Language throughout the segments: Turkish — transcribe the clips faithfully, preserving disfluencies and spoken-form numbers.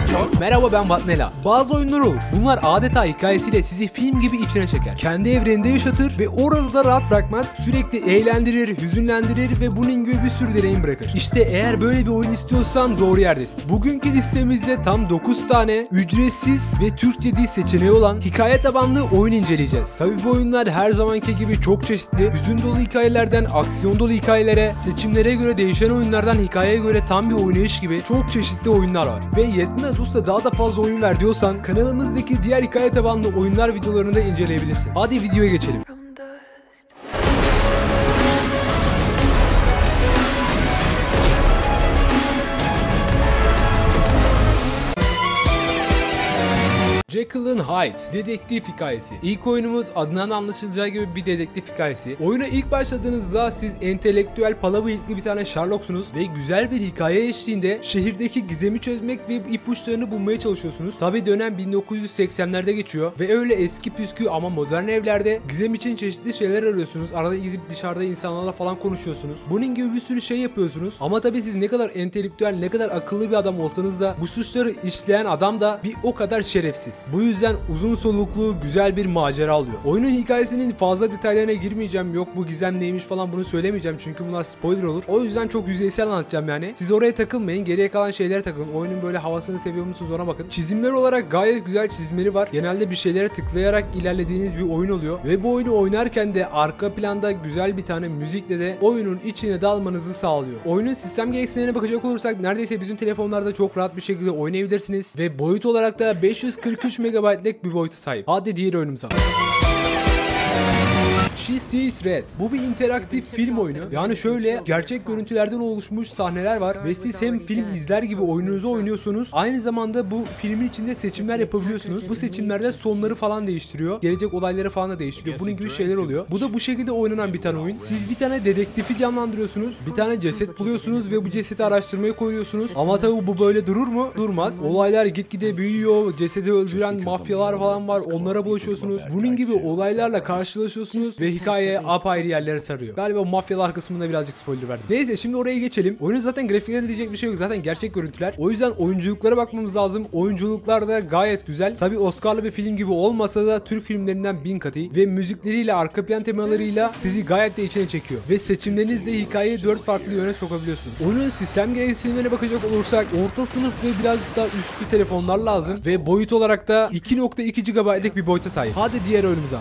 Merhaba, ben Vatnela. Bazı oyunlar olur. Bunlar adeta hikayesiyle sizi film gibi içine çeker. Kendi evreninde yaşatır ve orada da rahat bırakmaz. Sürekli eğlendirir, hüzünlendirir ve bunun gibi bir sürü deneyim bırakır. İşte eğer böyle bir oyun istiyorsan doğru yerdesin. Bugünkü listemizde tam dokuz tane ücretsiz ve Türkçe dil seçeneği olan hikaye tabanlı oyun inceleyeceğiz. Tabii bu oyunlar her zamanki gibi çok çeşitli. Hüzün dolu hikayelerden aksiyon dolu hikayelere, seçimlere göre değişen oyunlardan hikayeye göre tam bir oynayış gibi çok çeşitli oyunlar var. Ve yetmez usta, daha da fazla oyun ver diyorsan kanalımızdaki diğer hikaye tabanlı oyunlar videolarını da inceleyebilirsin. Hadi videoya geçelim. Jekyll and Hyde dedektif hikayesi. İlk oyunumuz adından anlaşılacağı gibi bir dedektif hikayesi. Oyuna ilk başladığınızda siz entelektüel pala bıyıklı bir tane Sherlock'sunuz ve güzel bir hikaye eşliğinde şehirdeki gizemi çözmek ve ipuçlarını bulmaya çalışıyorsunuz. Tabi dönem bin dokuz yüz seksenlerde geçiyor ve öyle eski püskü ama modern evlerde gizem için çeşitli şeyler arıyorsunuz. Arada gidip dışarıda insanlarla falan konuşuyorsunuz. Bunun gibi bir sürü şey yapıyorsunuz. Ama tabi siz ne kadar entelektüel, ne kadar akıllı bir adam olsanız da bu suçları işleyen adam da bir o kadar şerefsiz. Bu yüzden uzun soluklu güzel bir macera alıyor. Oyunun hikayesinin fazla detaylarına girmeyeceğim. Yok bu gizem neymiş falan, bunu söylemeyeceğim çünkü bunlar spoiler olur. O yüzden çok yüzeysel anlatacağım yani. Siz oraya takılmayın. Geriye kalan şeylere takılın. Oyunun böyle havasını seviyor musunuz ona bakın. Çizimler olarak gayet güzel çizimleri var. Genelde bir şeylere tıklayarak ilerlediğiniz bir oyun oluyor. Ve bu oyunu oynarken de arka planda güzel bir tane müzikle de oyunun içine dalmanızı sağlıyor. Oyunun sistem gereksinimlerine bakacak olursak neredeyse bütün telefonlarda çok rahat bir şekilde oynayabilirsiniz. Ve boyut olarak da beş yüz kırk üç megabaytlık bir boyuta sahip. Hadi diğer oyunumuza. She Sees Red. Bu bir interaktif film oyunu. Yani şöyle gerçek görüntülerden oluşmuş sahneler var ve siz hem film izler gibi oyununuzu oynuyorsunuz, aynı zamanda bu filmin içinde seçimler yapabiliyorsunuz. Bu seçimlerde sonları falan değiştiriyor. Gelecek olayları falan da değiştiriyor. Bunun gibi şeyler oluyor. Bu da bu şekilde oynanan bir tane oyun. Siz bir tane dedektifi canlandırıyorsunuz. Bir tane ceset buluyorsunuz ve bu cesedi araştırmaya koyuyorsunuz. Ama tabii bu böyle durur mu? Durmaz. Olaylar gitgide büyüyor. Cesedi öldüren mafyalar falan var. Onlara bulaşıyorsunuz. Bunun gibi olaylarla karşılaşıyorsunuz ve hikaye apayrı yerlere sarıyor. Galiba mafyalar kısmında birazcık spoiler verdim. Neyse şimdi oraya geçelim. Oyunun zaten grafiklerine diyecek bir şey yok. Zaten gerçek görüntüler. O yüzden oyunculuklara bakmamız lazım. Oyunculuklar da gayet güzel. Tabi Oscar'lı bir film gibi olmasa da Türk filmlerinden bin katı ve müzikleriyle, arka plan temalarıyla sizi gayet de içine çekiyor. Ve seçimlerinizle hikayeyi dört farklı yöne sokabiliyorsunuz. Oyunun sistem gereksinimlerine bakacak olursak orta sınıf ve birazcık daha üstü telefonlar lazım ve boyut olarak da iki nokta iki gigabaytlık bir boyuta sahip. Hadi diğer oyunumuza.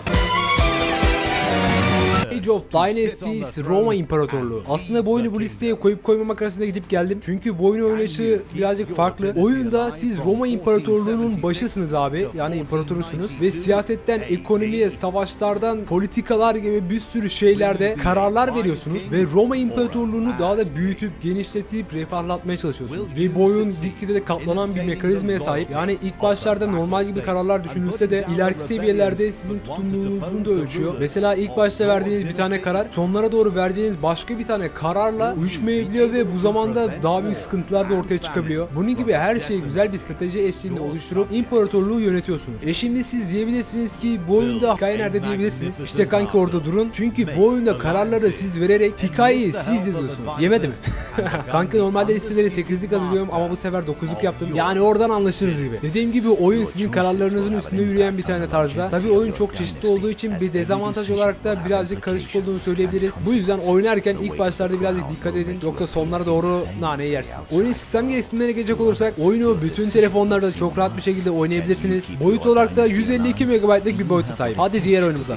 Age of Dynasties Roma İmparatorluğu. Aslında bu oyunu bu listeye koyup koymamak arasında gidip geldim. Çünkü bu oyunun oynayışı birazcık farklı. Oyunda siz Roma İmparatorluğu'nun başısınız abi. Yani imparatorusunuz. Ve siyasetten, ekonomiye, savaşlardan, politikalar gibi bir sürü şeylerde kararlar veriyorsunuz. Ve Roma İmparatorluğu'nu daha da büyütüp, genişletip, refahlatmaya çalışıyorsunuz. Ve bu oyun gitgide de katlanan bir mekanizmaya sahip. Yani ilk başlarda normal gibi kararlar düşünülse de ileriki seviyelerde sizin tutumluluğunuzun da ölçüyor. Mesela ilk başta verdiğiniz bir tane karar sonlara doğru vereceğiniz başka bir tane kararla uyuşmayabiliyor ve bu zamanda daha büyük sıkıntılar da ortaya çıkabiliyor. Bunun gibi her şeyi güzel bir strateji eşliğinde oluşturup imparatorluğu yönetiyorsunuz. E şimdi siz diyebilirsiniz ki bu oyunda hikaye nerede diyebilirsiniz. İşte kanki orada durun. Çünkü bu oyunda kararları siz vererek hikayeyi siz yazıyorsunuz. Yemedi mi? Kanka normalde listeleri sekizlik hazırlıyorum ama bu sefer dokuzluk yaptım. Yani oradan anlaşırız gibi. Dediğim gibi oyun sizin kararlarınızın üstünde yürüyen bir tane tarzda. Tabii oyun çok çeşitli olduğu için bir dezavantaj olarak da birazcık karışık olduğunu söyleyebiliriz. Bu yüzden oynarken ilk başlarda birazcık dikkat edin. Yoksa sonlara doğru naneyi yersiniz. Oyunun sistem gereksinimlerine gelecek olursak oyunu bütün telefonlarda çok rahat bir şekilde oynayabilirsiniz. Boyut olarak da yüz elli iki megabaytlık bir boyuta sahip. Hadi diğer oyunumuza.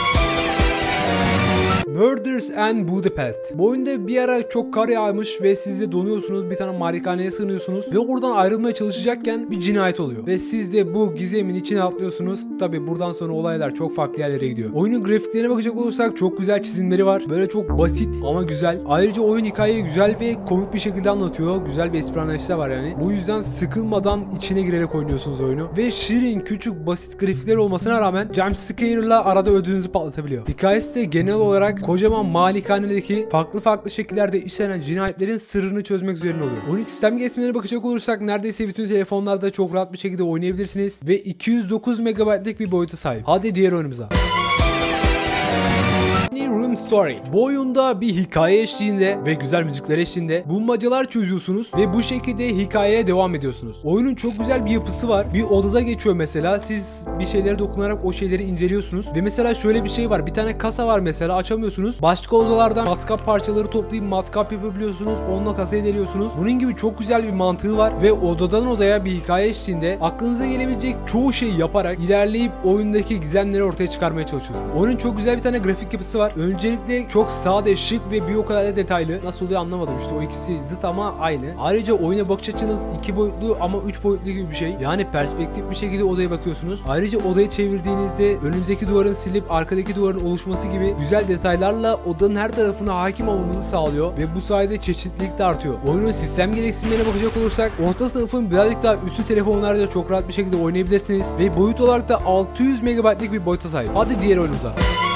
Murders and Budapest. Bu oyunda bir ara çok kar yağmış ve siz de donuyorsunuz, bir tane malikaneye sığınıyorsunuz ve oradan ayrılmaya çalışacakken bir cinayet oluyor. Ve siz de bu gizemin içine atlıyorsunuz. Tabi buradan sonra olaylar çok farklı yerlere gidiyor. Oyunun grafiklerine bakacak olursak çok güzel çizimleri var. Böyle çok basit ama güzel. Ayrıca oyun hikayeyi güzel ve komik bir şekilde anlatıyor. Güzel bir espri anlayışı da var yani. Bu yüzden sıkılmadan içine girerek oynuyorsunuz oyunu. Ve şirin, küçük, basit grafikler olmasına rağmen jumpscare'la arada ödünüzü patlatabiliyor. Hikayesi de genel olarak kocaman malikanedeki farklı farklı şekillerde işlenen cinayetlerin sırrını çözmek üzerine oluyor. Oyun sistem gereksinimlerine bakacak olursak neredeyse bütün telefonlarda çok rahat bir şekilde oynayabilirsiniz ve iki yüz dokuz megabaytlık bir boyuta sahip. Hadi diğer oyunumuza. Room Long Story. Bu oyunda bir hikaye eşliğinde ve güzel müzikler eşliğinde bulmacalar çözüyorsunuz ve bu şekilde hikayeye devam ediyorsunuz. Oyunun çok güzel bir yapısı var. Bir odada geçiyor mesela. Siz bir şeylere dokunarak o şeyleri inceliyorsunuz ve mesela şöyle bir şey var. Bir tane kasa var mesela, açamıyorsunuz. Başka odalardan matkap parçaları toplayıp matkap yapabiliyorsunuz. Onunla kasayı deliyorsunuz. Bunun gibi çok güzel bir mantığı var ve odadan odaya bir hikaye eşliğinde aklınıza gelebilecek çoğu şeyi yaparak ilerleyip oyundaki gizemleri ortaya çıkarmaya çalışıyorsunuz. Oyunun çok güzel bir tane grafik yapısı var. Öncelikle çok sade, şık ve bir o kadar da detaylı. Nasıl oluyor anlamadım, işte o ikisi zıt ama aynı. Ayrıca oyuna bakış açınız iki boyutlu ama üç boyutlu gibi bir şey. Yani perspektif bir şekilde odaya bakıyorsunuz. Ayrıca odayı çevirdiğinizde önünüzdeki duvarın silip arkadaki duvarın oluşması gibi güzel detaylarla odanın her tarafına hakim olmamızı sağlıyor ve bu sayede çeşitlilik de artıyor. Oyunun sistem gereksinimlerine bakacak olursak orta sınıfın birazcık daha üstü telefonlarda çok rahat bir şekilde oynayabilirsiniz ve boyut olarak da altı yüz megabaytlık bir boyuta sahip. Hadi diğer oyunumuza.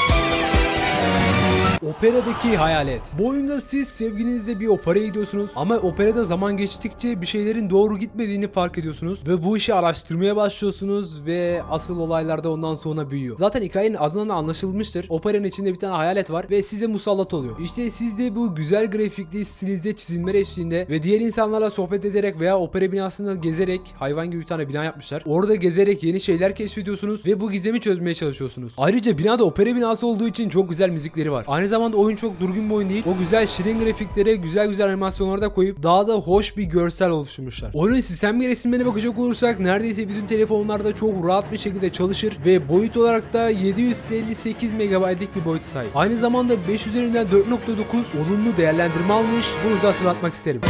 Operadaki hayalet. Bu oyunda siz sevgilinizle bir operaya gidiyorsunuz ama operada zaman geçtikçe bir şeylerin doğru gitmediğini fark ediyorsunuz ve bu işi araştırmaya başlıyorsunuz ve asıl olaylar da ondan sonra büyüyor. Zaten hikayenin adından da anlaşılmıştır. Operanın içinde bir tane hayalet var ve size musallat oluyor. İşte siz de bu güzel grafikli, stilizde çizimler eşliğinde ve diğer insanlarla sohbet ederek veya opera binasında gezerek, hayvan gibi bir tane bina yapmışlar. Orada gezerek yeni şeyler keşfediyorsunuz ve bu gizemi çözmeye çalışıyorsunuz. Ayrıca binada opera binası olduğu için çok güzel müzikleri var. Aynı zamanda oyun çok durgun bir oyun değil. O güzel şirin grafiklere güzel güzel animasyonları da koyup daha da hoş bir görsel oluşturmuşlar. Oyunun sistem gereksinimlerine bakacak olursak neredeyse bütün telefonlarda çok rahat bir şekilde çalışır ve boyut olarak da yedi yüz elli sekiz megabaytlık bir boyuta sahip. Aynı zamanda beş üzerinden dört nokta dokuz olumlu değerlendirme almış. Bunu da hatırlatmak isterim.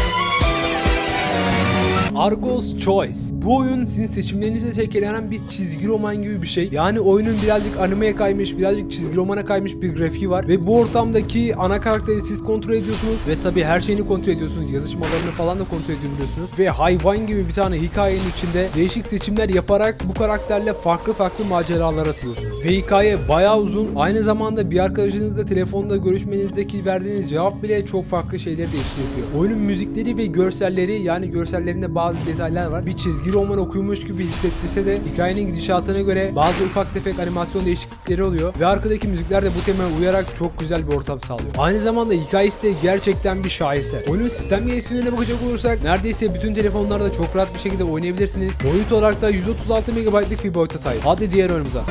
Argos Choice. Bu oyun sizin seçimlerinizle şekillenen bir çizgi roman gibi bir şey. Yani oyunun birazcık animeye kaymış, birazcık çizgi romana kaymış bir grafiği var ve bu ortamdaki ana karakteri siz kontrol ediyorsunuz ve tabii her şeyini kontrol ediyorsunuz. Yazışmalarını falan da kontrol edebiliyorsunuz ve hayvan gibi bir tane hikayenin içinde değişik seçimler yaparak bu karakterle farklı farklı maceralara atılıyorsunuz. Ve hikaye bayağı uzun. Aynı zamanda bir arkadaşınızla telefonda görüşmenizdeki verdiğiniz cevap bile çok farklı şeyleri değiştiriyor. Oyunun müzikleri ve görselleri, yani görsellerinde bazı detaylar var. Bir çizgi roman okumuş gibi hissettirse de hikayenin gidişatına göre bazı ufak tefek animasyon değişiklikleri oluyor ve arkadaki müzikler de bu temaya uyarak çok güzel bir ortam sağlıyor. Aynı zamanda hikayesi de gerçekten bir şaheser. Oyunun sistem gelişimlerine bakacak olursak neredeyse bütün telefonlarda çok rahat bir şekilde oynayabilirsiniz. Boyut olarak da yüz otuz altı megabaytlık bir boyuta sahip. Hadi diğer oyunumuza.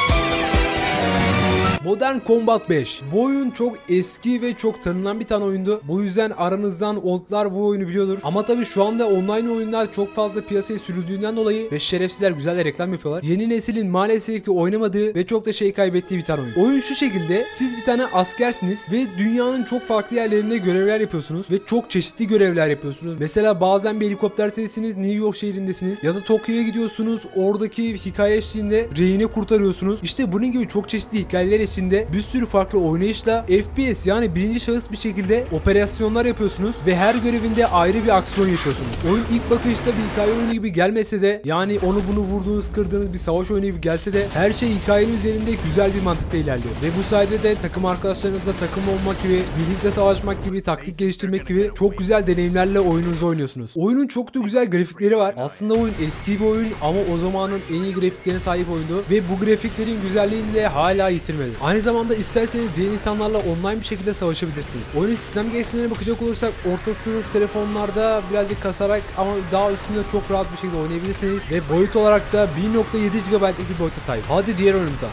Modern Combat beş. Bu oyun çok eski ve çok tanınan bir tane oyundu. Bu yüzden aranızdan oldlar bu oyunu biliyordur. Ama tabii şu anda online oyunlar çok fazla piyasaya sürüldüğünden dolayı ve şerefsizler güzel de reklam yapıyorlar. Yeni neslin maalesef ki oynamadığı ve çok da şey kaybettiği bir tane oyun. Oyun şu şekilde: siz bir tane askersiniz ve dünyanın çok farklı yerlerinde görevler yapıyorsunuz ve çok çeşitli görevler yapıyorsunuz. Mesela bazen bir helikopter serisiniz, New York şehrindesiniz ya da Tokyo'ya gidiyorsunuz. Oradaki hikaye eşliğinde rehine kurtarıyorsunuz. İşte bunun gibi çok çeşitli hikayeler eşliğinde bir sürü farklı oynayışla F P S, yani birinci şahıs bir şekilde operasyonlar yapıyorsunuz ve her görevinde ayrı bir aksiyon yaşıyorsunuz. Oyun ilk bakışta bir hikaye oyunu gibi gelmese de, yani onu bunu vurduğunuz, kırdığınız bir savaş oyunu gibi gelse de her şey hikayenin üzerinde güzel bir mantıkla ilerliyor. Ve bu sayede de takım arkadaşlarınızla takım olmak gibi, birlikte savaşmak gibi, taktik geliştirmek gibi çok güzel deneyimlerle oyununuzu oynuyorsunuz. Oyunun çok da güzel grafikleri var. Aslında oyun eski bir oyun ama o zamanın en iyi grafiklerine sahip oyundu ve bu grafiklerin güzelliğini de hala yitirmedi. Aynı zamanda isterseniz diğer insanlarla online bir şekilde savaşabilirsiniz. Oyunun sistem geliştirmelerine bakacak olursak orta sınıf telefonlarda birazcık kasarak ama daha üstünde çok rahat bir şekilde oynayabilirsiniz ve boyut olarak da bir nokta yedi gigabaytlık bir boyuta sahip. Hadi diğer oyunumuza.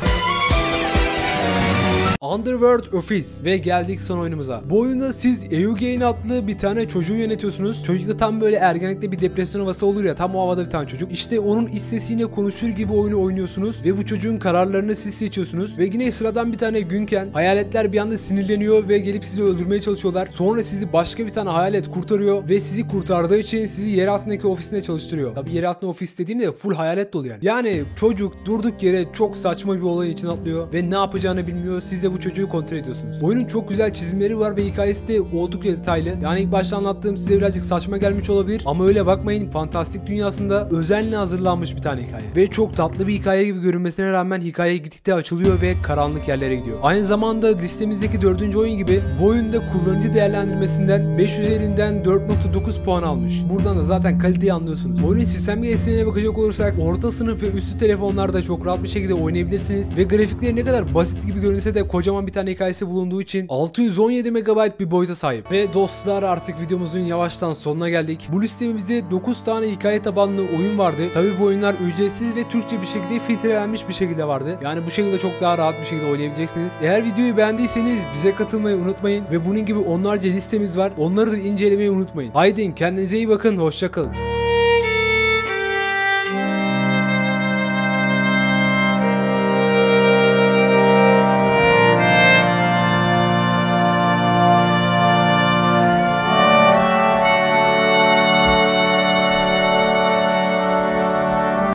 Underworld Office ve geldik son oyunumuza. Bu oyunda siz Eugene adlı bir tane çocuğu yönetiyorsunuz. Çocuk da tam böyle ergenlikte bir depresyon havası olur ya, tam o havada bir tane çocuk. İşte onun iç sesiyle konuşur gibi oyunu oynuyorsunuz ve bu çocuğun kararlarını siz seçiyorsunuz ve yine sıradan bir tane günken hayaletler bir anda sinirleniyor ve gelip sizi öldürmeye çalışıyorlar. Sonra sizi başka bir tane hayalet kurtarıyor ve sizi kurtardığı için sizi yer altındaki ofisinde çalıştırıyor. Tabi yer altında ofis dediğimde full hayalet dolu yani. Yani çocuk durduk yere çok saçma bir olayın içine atlıyor ve ne yapacağını bilmiyor. Siz de bu çocuğu kontrol ediyorsunuz. Oyunun çok güzel çizimleri var ve hikayesi de oldukça detaylı. Yani ilk başta anlattığım size birazcık saçma gelmiş olabilir ama öyle bakmayın, fantastik dünyasında özenle hazırlanmış bir tane hikaye. Ve çok tatlı bir hikaye gibi görünmesine rağmen hikaye gittikçe açılıyor ve karanlık yerlere gidiyor. Aynı zamanda listemizdeki dördüncü oyun gibi bu oyunda kullanıcı değerlendirmesinden beş üzerinden dört nokta dokuz puan almış. Buradan da zaten kaliteyi anlıyorsunuz. Oyunun sistem geliştirmelerine bakacak olursak orta sınıf ve üstü telefonlarda çok rahat bir şekilde oynayabilirsiniz ve grafikleri ne kadar basit gibi görünse de kocaman bir tane hikayesi bulunduğu için altı yüz on yedi megabayt bir boyuta sahip. Ve dostlar artık videomuzun yavaştan sonuna geldik. Bu listemizde dokuz tane hikaye tabanlı oyun vardı. Tabi bu oyunlar ücretsiz ve Türkçe bir şekilde filtrelenmiş bir şekilde vardı. Yani bu şekilde çok daha rahat bir şekilde oynayabileceksiniz. Eğer videoyu beğendiyseniz bize katılmayı unutmayın ve bunun gibi onlarca listemiz var. Onları da incelemeyi unutmayın. Haydi kendinize iyi bakın. Hoşça kalın.